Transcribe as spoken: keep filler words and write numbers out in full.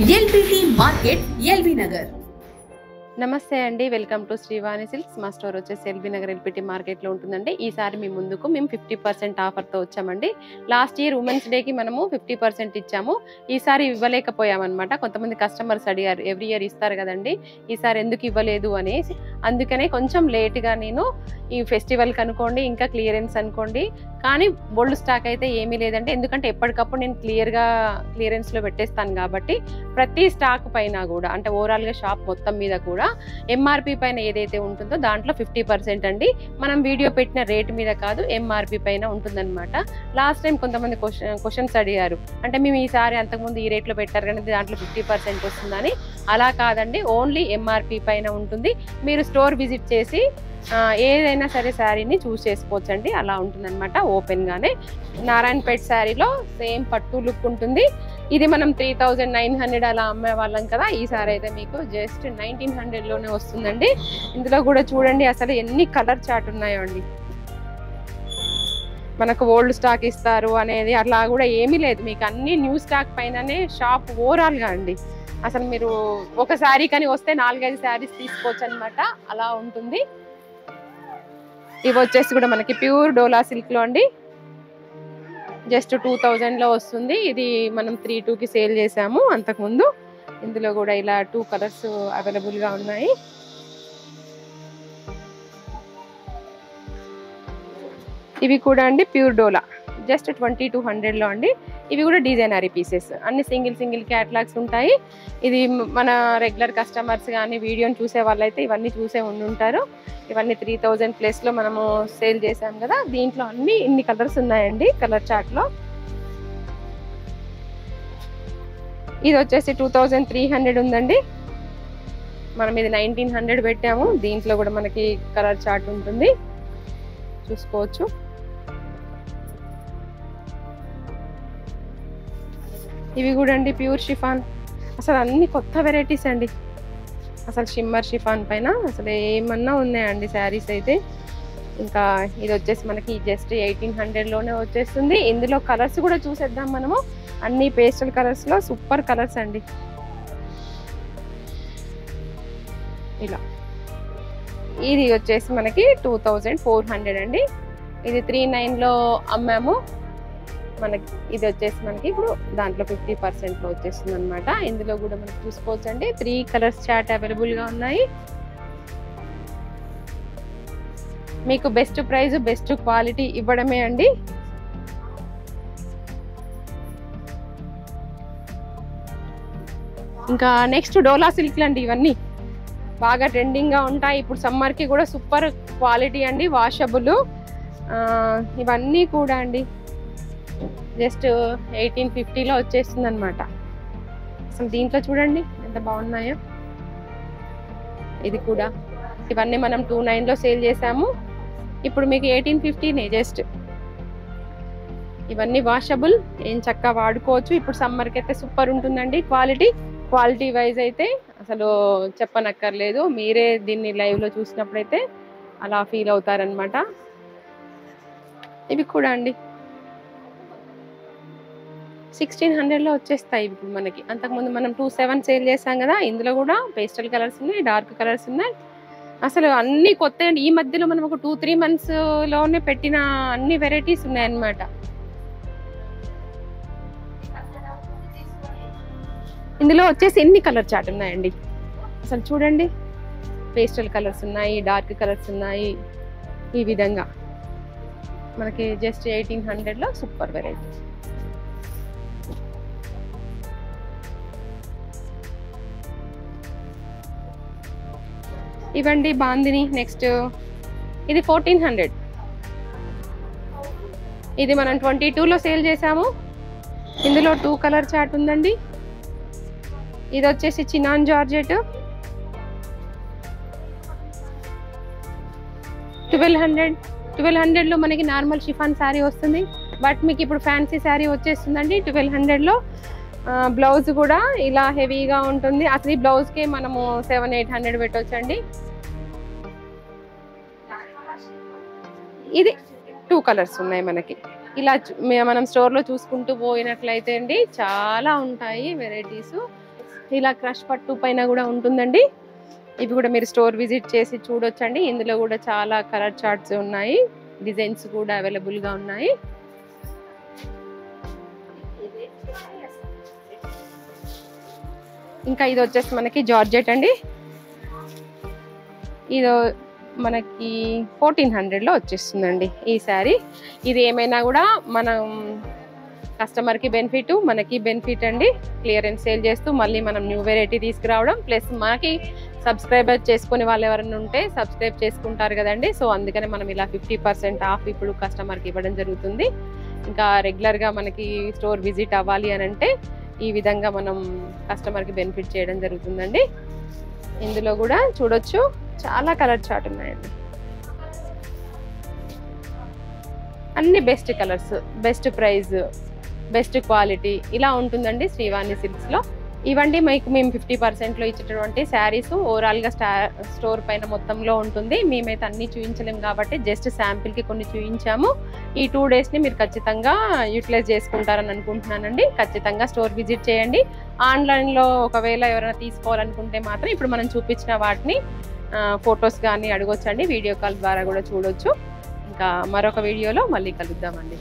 LBT market LB Nagar. నమస్తే అండి, welcome to Srivani Silks. మా స్టోర్ వచ్చేసి ఎల్బీ నగర్ ఎల్బిటి మార్కెట్లో ఉంటుందండి. ఈసారి మీ ముందుకు మేము ఫిఫ్టీ పర్సెంట్ ఆఫర్తో వచ్చామండి. లాస్ట్ ఇయర్ ఉమెన్స్ డేకి మనము ఫిఫ్టీ పర్సెంట్ ఇచ్చాము, ఈసారి ఇవ్వలేకపోయామన్నమాట. కొంతమంది కస్టమర్స్ అడిగారు, ఎవ్రీ ఇయర్ ఇస్తారు కదండి, ఈసారి ఎందుకు ఇవ్వలేదు అనేసి. అందుకనే కొంచెం లేట్గా నేను ఈ ఫెస్టివల్కి అనుకోండి, ఇంకా క్లియరెన్స్ అనుకోండి, కానీ బోల్డ్ స్టాక్ అయితే ఏమీ లేదండి. ఎందుకంటే ఎప్పటికప్పుడు నేను క్లియర్గా క్లియరెన్స్లో పెట్టేస్తాను కాబట్టి ప్రతి స్టాక్ పైన కూడా, అంటే ఓవరాల్గా షాప్ మొత్తం మీద కూడా ఎంఆర్పి పైన ఏదైతే ఉంటుందో దాంట్లో ఫిఫ్టీ పర్సెంట్ అండి. మనం వీడియో పెట్టిన రేట్ మీద కాదు, ఎంఆర్పి పైన ఉంటుందన్నమాట. లాస్ట్ టైం కొంతమంది క్వశ్చన్ క్వశ్చన్స్ అడిగారు, అంటే మేము ఈసారి అంతకుముందు ఈ రేట్లో పెట్టారు కానీ దాంట్లో ఫిఫ్టీ పర్సెంట్ వస్తుందని. అలా కాదండి, ఓన్లీ ఎంఆర్పి పైన ఉంటుంది. మీరు స్టోర్ విజిట్ చేసి ఏదైనా సరే శారీని చూస్ చేసుకోవచ్చు అండి, అలా ఉంటుందన్నమాట. ఓపెన్గానే నారాయణపేట్ శారీలో సేమ్ పట్టు లుక్ ఉంటుంది. ఇది మనం త్రీ థౌజండ్ నైన్ హండ్రెడ్ అలా అమ్మే వాళ్ళం కదా, ఈసారి అయితే మీకు జస్ట్ నైన్టీన్ హండ్రెడ్లోనే వస్తుందండి. ఇందులో కూడా చూడండి అసలు ఎన్ని కలర్ చార్ట్ ఉన్నాయో అండి. మనకు ఓల్డ్ స్టాక్ ఇస్తారు అనేది అట్లా కూడా ఏమీ లేదు, మీకు అన్ని న్యూ స్టాక్ పైననే షాప్ ఓవరాల్గా అండి. అసలు మీరు ఒక శారీ కానీ వస్తే నాలుగైదు శారీస్ తీసుకోవచ్చు అనమాట, అలా ఉంటుంది. ఇవి వచ్చేసి కూడా మనకి ప్యూర్ డోలా సిల్క్లో అండి, జస్ట్ టూ థౌజండ్లో వస్తుంది. ఇది మనం త్రీ టూకి సేల్ చేసాము అంతకుముందు. ఇందులో కూడా ఇలా టూ కలర్స్ అవైలబుల్గా ఉన్నాయి. ఇవి కూడా అండి pure dola, just twenty two హండ్రెడ్లో అండి. ఇవి కూడా డిజైనరీ పీసెస్, అన్ని సింగిల్ సింగిల్ క్యాటలాగ్స్ ఉంటాయి. ఇది మన రెగ్యులర్ కస్టమర్స్ కానీ వీడియోని చూసే వాళ్ళైతే ఇవన్నీ చూసే ఉండి ఉంటారు. ఇవన్నీ త్రీ థౌజండ్ ప్లస్లో మనము సేల్ చేసాం కదా. దీంట్లో అన్ని ఇన్ని కలర్స్ ఉన్నాయండి కలర్ చార్ట్లో. ఇది వచ్చేసి టూ థౌజండ్ త్రీ హండ్రెడ్ ఉందండి, మనం ఇది నైన్టీన్ హండ్రెడ్ పెట్టాము. దీంట్లో కూడా మనకి కలర్ చార్ట్ ఉంటుంది, చూసుకోవచ్చు. ఇవి కూడా అండి ప్యూర్ షిఫాన్, అసలు అన్ని కొత్త వెరైటీస్ అండి. అసలు షిమ్మర్ షిఫాన్ పైన అసలు ఏమన్నా ఉన్నాయండి శారీస్ అయితే. ఇంకా ఇది వచ్చేసి మనకి జస్ట్ ఎయిటీన్ హండ్రెడ్లోనే వచ్చేస్తుంది. ఇందులో కలర్స్ కూడా చూసేద్దాం మనము, అన్ని పేస్టల్ కలర్స్లో సూపర్ కలర్స్ అండి. ఇలా ఇది వచ్చేసి మనకి టూ థౌజండ్ ఫోర్ హండ్రెడ్ అండి. ఇది త్రీ నైన్లో అమ్మాము మనకి. ఇది వచ్చేసి మనకి ఇప్పుడు దాంట్లో ఫిఫ్టీ పర్సెంట్లో వచ్చేస్తుంది అనమాట. ఇందులో కూడా మనకి చూసుకోవచ్చు అండి, త్రీ కలర్స్ చార్ట్ అవైలబుల్గా ఉన్నాయి. మీకు బెస్ట్ ప్రైస్ బెస్ట్ క్వాలిటీ ఇవ్వడమే అండి. ఇంకా నెక్స్ట్ డోలా సిల్క్ అండి, ఇవన్నీ బాగా ట్రెండింగ్గా ఉంటాయి. ఇప్పుడు సమ్మర్కి కూడా సూపర్ క్వాలిటీ అండి, వాషబుల్. ఇవన్నీ కూడా అండి జస్ట్ ఎయిటీన్ ఫిఫ్టీలో వచ్చేస్తుంది అనమాట. అసలు దీంట్లో చూడండి ఎంత బాగున్నాయో. ఇది కూడా ఇవన్నీ మనం టూ నైన్లో సేల్ చేసాము, ఇప్పుడు మీకు ఎయిటీన్ ఫిఫ్టీనే జస్ట్. ఇవన్నీ వాషబుల్, ఏం చక్కగా వాడుకోవచ్చు. ఇప్పుడు సమ్మర్కి అయితే సూపర్ ఉంటుందండి క్వాలిటీ. క్వాలిటీ వైజ్ అయితే అసలు చెప్పనక్కర్లేదు, మీరే దీన్ని లైవ్లో చూసినప్పుడైతే అలా ఫీల్ అవుతారనమాట. ఇవి కూడా అండి సిక్స్టీన్ హండ్రెడ్లో వచ్చేస్తాయి ఇప్పుడు మనకి. అంతకుముందు మనం టూ సెవెన్ సేల్ చేసాం కదా, ఇందులో కూడా పేస్టల్ కలర్స్ ఉన్నాయి, డార్క్ కలర్స్ ఉన్నాయి. అసలు అన్ని కొత్త అండి. ఈ మధ్యలో మనం ఒక టూ త్రీ మంత్స్లోనే పెట్టిన అన్ని వెరైటీస్ ఉన్నాయన్నమాట. ఇందులో వచ్చేసి ఎన్ని కలర్ చార్ట్ ఉన్నాయండి, అసలు చూడండి. పేస్టల్ కలర్స్ ఉన్నాయి, డార్క్ కలర్స్ ఉన్నాయి. ఈ విధంగా మనకి జస్ట్ ఎయిటీన్ హండ్రెడ్లో సూపర్ వెరైటీ. ఇవండి బాందిని. నెక్స్ట్ ఇది ఫోర్టీన్ హండ్రెడ్, ఇది మనం ట్వంటీ టూలో సేల్ చేసాము. ఇందులో టూ కలర్ చార్ట్ ఉందండి. ఇది వచ్చేసి chinon georgette, twelve hundred twelve హండ్రెడ్లో మనకి నార్మల్ షిఫాన్ శారీ వస్తుంది, బట్ మీకు ఇప్పుడు ఫ్యాన్సీ శారీ వచ్చేస్తుందండి ట్వెల్వ్ హండ్రెడ్లో. బ్లౌజ్ కూడా ఇలా హెవీగా ఉంటుంది. అసలు ఈ బ్లౌజ్కే మనము సెవెన్ ఎయిట్ హండ్రెడ్ పెట్టవచ్చండి. ఇది టూ కలర్స్ ఉన్నాయి మనకి. ఇలా మనం స్టోర్లో చూసుకుంటూ పోయినట్లయితే అండి చాలా ఉంటాయి వెరైటీస్. ఇలా క్రష్ పట్టు పైన కూడా ఉంటుందండి. ఇవి కూడా మీరు స్టోర్ విజిట్ చేసి చూడొచ్చండి. ఇందులో కూడా చాలా కలర్ చార్ట్స్ ఉన్నాయి, డిజైన్స్ కూడా అవైలబుల్ గా ఉన్నాయి. ఇంకా ఇది వచ్చేసి మనకి జార్జెట్ అండి. ఇది మనకి ఫోర్టీన్ హండ్రెడ్ లో వచ్చేస్తుందండి ఈ శారీ. ఇది ఏమైనా కూడా మనం కస్టమర్ కి బెనిఫిట్, మనకి బెనిఫిట్ అండి. క్లియరెన్స్ సేల్ చేస్తూ మళ్ళీ మనం న్యూ వెరైటీ తీసుకురావడం, ప్లస్ మనకి సబ్స్క్రైబర్ చేసుకునే వాళ్ళు ఎవరైనా ఉంటే సబ్స్క్రైబ్ చేసుకుంటారు కదండి. సో అందుకని మనం ఇలా ఫిఫ్టీ పర్సెంట్ ఆఫ్ ఇప్పుడు కస్టమర్కి ఇవ్వడం జరుగుతుంది. ఇంకా రెగ్యులర్గా మనకి స్టోర్ విజిట్ అవ్వాలి అని అంటే ఈ విధంగా మనం కస్టమర్కి బెనిఫిట్ చేయడం జరుగుతుందండి. ఇందులో కూడా చూడొచ్చు చాలా కలర్ చార్ట్ ఉన్నాయండి. అన్ని best colours, best price, best quality ఇలా ఉంటుందండి శ్రీవాణి సిల్క్స్లో. ఇవండి మీకు మేము ఫిఫ్టీ పర్సెంట్లో ఇచ్చేటటువంటి శారీస్ ఓవరాల్గా స్టా స్టోర్ పైన మొత్తంలో ఉంటుంది. మేమైతే అన్ని చూపించలేము కాబట్టి జస్ట్ శాంపిల్కి కొన్ని చూపించాము. ఈ టూ డేస్ని మీరు ఖచ్చితంగా యూటిలైజ్ చేసుకుంటారని అనుకుంటున్నానండి. ఖచ్చితంగా స్టోర్ విజిట్ చేయండి. ఆన్లైన్లో ఒకవేళ ఎవరైనా తీసుకోవాలనుకుంటే మాత్రం ఇప్పుడు మనం చూపించిన వాటిని ఫొటోస్ కానీ అడగొచ్చండి. వీడియో కాల్ ద్వారా కూడా చూడొచ్చు. ఇంకా మరొక వీడియోలో మళ్ళీ కలుద్దామండి.